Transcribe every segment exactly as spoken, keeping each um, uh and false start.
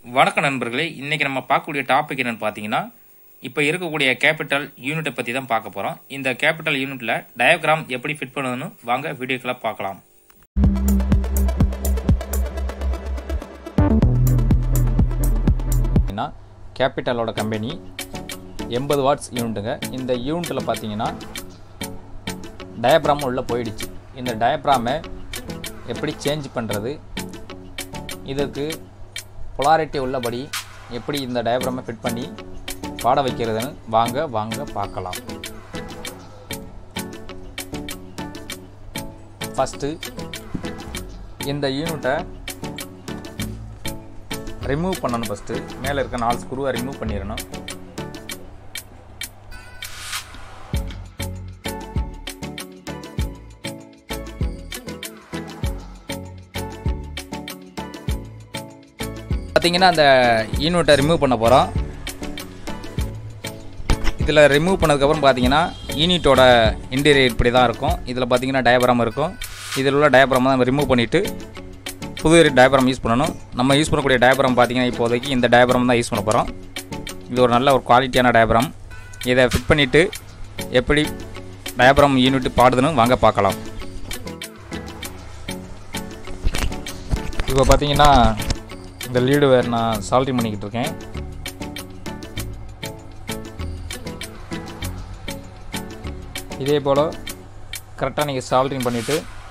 வணக்கம் நண்பர்களே, இன்னைக்கு நம்ம பார்க்கக்கூடிய டாபிக் என்னன்னு பார்த்தீங்கன்னா, இப்போ இருக்கக்கூடிய கேபிட்டல் யூனிட்டை பற்றி தான் பார்க்க போகிறோம். இந்த கேபிட்டல் யூனிட்ல டயக்ராம் எப்படி ஃபிட் பண்ணுதுன்னு வாங்க வீடியோக்களை பார்க்கலாம். கேபிட்டலோட கம்பெனி எண்பது வாட்ஸ் யூனிட்டுங்க. இந்த யூனிட்டில் பார்த்தீங்கன்னா டயப்ராம் உள்ளே போயிடுச்சு. இந்த டயப்ராமை எப்படி சேஞ்ச் பண்ணுறது, இதுக்கு பொலாரிட்டி உள்ளபடி எப்படி இந்த டயப்ராமை ஃபிட் பண்ணி பாட வைக்கிறதுன்னு வாங்க வாங்க பார்க்கலாம். ஃபஸ்ட்டு இந்த யூனிட்டை ரிமூவ் பண்ணணும். ஃபஸ்ட்டு மேலே இருக்க நாலு ஸ்க்ரூவை ரிமூவ் பண்ணிடணும். பார்த்தீங்கன்னா அந்த யூனிட்டை ரிமூவ் பண்ண போகிறோம். இதில் ரிமூவ் பண்ணதுக்கப்புறம் பார்த்தீங்கன்னா யூனிட்டோட இன்டீரியர் இப்படி தான் இருக்கும். இதில் பார்த்தீங்கன்னா டயப்ராம் இருக்கும். இதில் உள்ள டயப்ராம் தான் ரிமூவ் பண்ணிவிட்டு புது டயப்ராம் யூஸ் பண்ணணும். நம்ம யூஸ் பண்ணக்கூடிய டயப்ராம் பார்த்தீங்கன்னா இப்போதைக்கு இந்த டயப்ராம் தான் யூஸ் பண்ண போகிறோம். இது ஒரு நல்ல ஒரு குவாலிட்டியான டயப்ராம். இதை ஃபிட் பண்ணிவிட்டு எப்படி டயப்ராம் யூனிட் பாடுதுன்னு வாங்க பார்க்கலாம். இப்போ பார்த்தீங்கன்னா இந்த லீடு வேறு நான் சால்ட்ரிங் பண்ணிக்கிட்டு இருக்கேன். இதே போல் கரெக்டாக நீங்கள் சால்ட்ரிங் பண்ணிவிட்டு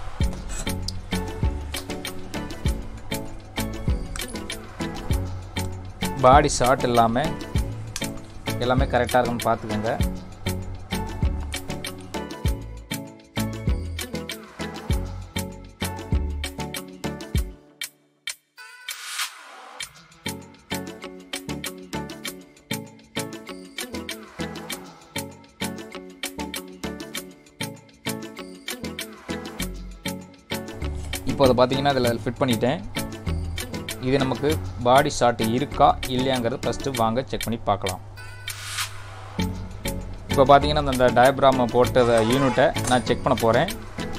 பாடி ஷார்ட் இல்லாமல் எல்லாமே கரெக்டாக இருக்குன்னு பார்த்துக்கோங்க. இப்போ அதை பார்த்தீங்கன்னா இதில் ஃபிட் பண்ணிட்டேன். இது நமக்கு பாடி ஷார்ட் இருக்கா இல்லையாங்கிறது ஃபஸ்ட்டு வாங்க செக் பண்ணி பார்க்கலாம். இப்போ பார்த்தீங்கன்னா அந்த டயப்ராமை போட்ட யூனிட்டை நான் செக் பண்ண போகிறேன்.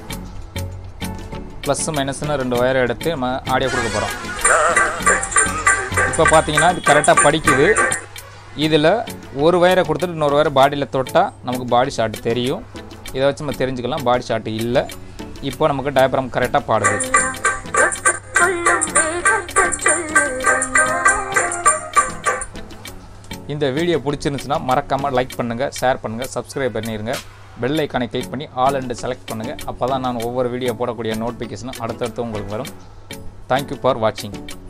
ப்ளஸ் மைனஸ்னு ரெண்டு ஒயரை எடுத்து நம்ம ஆடியோ கொடுக்க போகிறோம். இப்போ பார்த்தீங்கன்னா இது கரெக்டாக படிக்குது. இதில் ஒரு ஒயரை கொடுத்துட்டு இன்னொரு ஒயரை பாடியில் தொட்டால் நமக்கு பாடி ஷார்ட் தெரியும். இதை வச்சு நம்ம தெரிஞ்சுக்கலாம் பாடி ஷார்ட் இல்லை. இப்போ நமக்கு டயப்ராம் கரெக்டாக பாடுது. இந்த வீடியோ பிடிச்சிருந்துச்சுன்னா மறக்காமல் லைக் பண்ணுங்கள், ஷேர் பண்ணுங்கள், சப்ஸ்கிரைப் பண்ணிடுங்க. பெல் ஐக்கானை கிளிக் பண்ணி ஆல் அண்ட் செலக்ட் பண்ணுங்கள். அப்போ தான் நான் ஒவ்வொரு வீடியோ போடக்கூடிய நோட்டிஃபிகேஷனும் அடுத்தடுத்து உங்களுக்கு வரும். தேங்க்யூ ஃபார் வாட்சிங்.